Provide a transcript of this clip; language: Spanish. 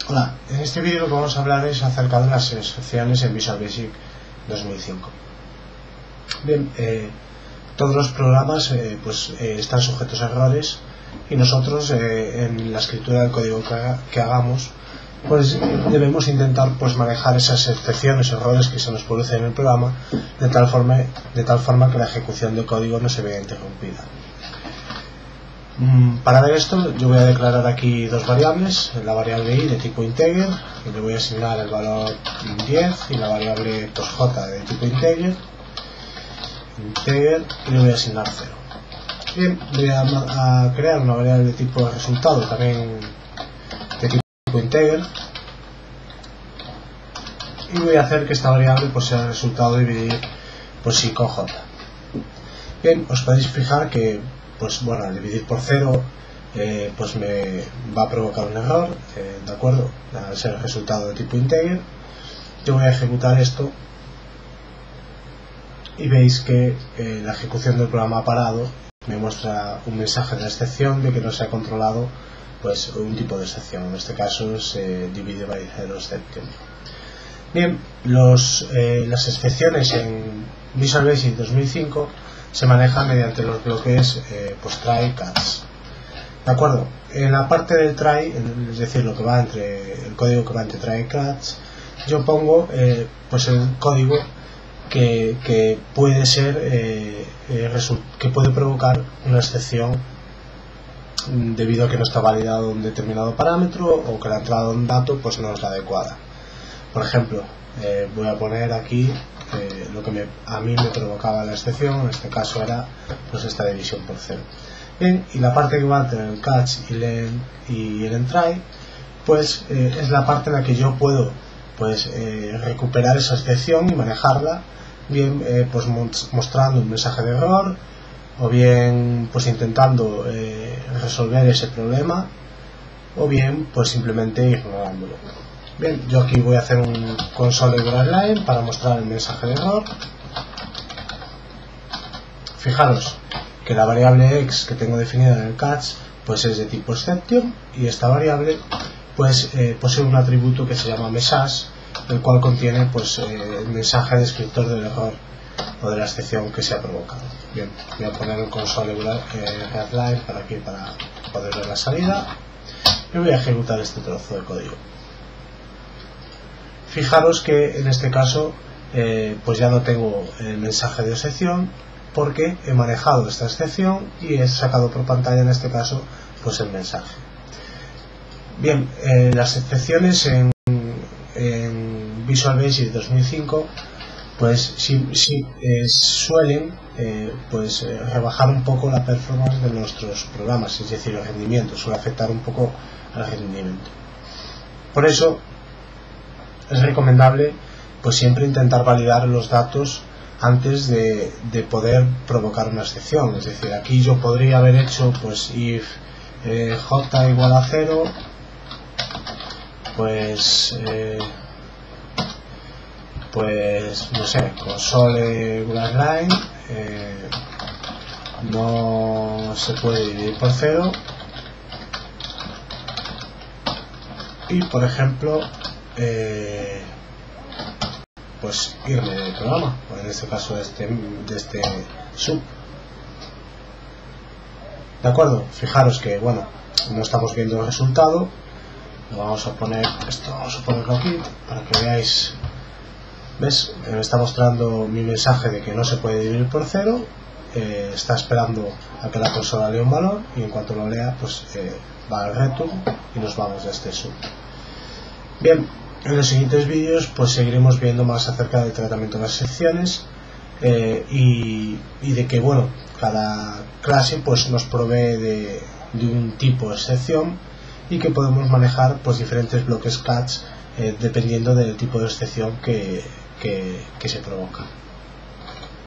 Hola, en este vídeo lo que vamos a hablar es acerca de las excepciones en Visual Basic 2005. Bien, todos los programas están sujetos a errores y nosotros en la escritura del código que hagamos pues debemos intentar manejar esas excepciones, errores que se nos producen en el programa de tal forma que la ejecución del código no se vea interrumpida. Para ver esto yo voy a declarar aquí dos variables, la variable i de tipo integer, y le voy a asignar el valor 10, y la variable j de tipo integer, y le voy a asignar 0. Bien, voy a crear una variable de tipo resultado también de tipo integer, y voy a hacer que esta variable sea el resultado dividir i con j. Bien, os podéis fijar que al dividir por 0 me va a provocar un error, ¿de acuerdo? Al ser el resultado de tipo integer. Yo voy a ejecutar esto y veis que la ejecución del programa ha parado, me muestra un mensaje de excepción de que no se ha controlado un tipo de excepción, en este caso es divide by zero exception. Bien, las excepciones en Visual Basic 2005 se manejan mediante los bloques try catch. ¿De acuerdo? En la parte del try, es decir, el código que va entre try y catch, yo pongo el código que puede ser que puede provocar una excepción debido a que no está validado un determinado parámetro o que la entrada de un dato no es la adecuada. Por ejemplo, voy a poner aquí lo que a mí me provocaba la excepción, en este caso era esta división por 0. Bien, y la parte que va entre el catch y el entry es la parte en la que yo puedo recuperar esa excepción y manejarla, bien mostrando un mensaje de error o bien intentando resolver ese problema o bien simplemente ignorándolo. Bien, yo aquí voy a hacer un console.line para mostrar el mensaje de error. Fijaros que la variable x que tengo definida en el catch es de tipo exception, y esta variable posee un atributo que se llama message, el cual contiene el mensaje descriptor del error o de la excepción que se ha provocado. Bien, voy a poner un console.line para poder ver la salida y voy a ejecutar este trozo de código. Fijaros que en este caso ya no tengo el mensaje de excepción porque he manejado esta excepción y he sacado por pantalla en este caso el mensaje. Bien, las excepciones en Visual Basic 2005 suelen rebajar un poco la performance de nuestros programas, es decir, el rendimiento, suele afectar un poco al rendimiento. Por eso es recomendable siempre intentar validar los datos antes de poder provocar una excepción. Es decir, aquí yo podría haber hecho if j igual a 0, no sé, console.line no se puede dividir por 0, y por ejemplo irme del programa, en este caso de este sub. De acuerdo, fijaros que no estamos viendo el resultado. Vamos a ponerlo aquí para que veáis. ¿Ves? Me está mostrando mi mensaje de que no se puede dividir por 0. Está esperando a que la consola lea un valor, y en cuanto lo lea va al return y nos vamos de este sub. Bien, en los siguientes vídeos seguiremos viendo más acerca del tratamiento de las excepciones y de que cada clase nos provee de un tipo de excepción y que podemos manejar diferentes bloques catch dependiendo del tipo de excepción que se provoca.